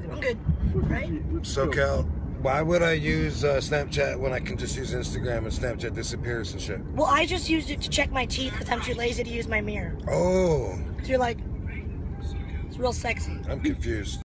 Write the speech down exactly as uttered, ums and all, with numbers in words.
I'm good, right? SoCal, why would I use uh, Snapchat when I can just use Instagram and Snapchat disappears and shit? Well, I just used it to check my teeth because I'm too lazy to use my mirror. Oh. So you're like, it's real sexy. I'm confused.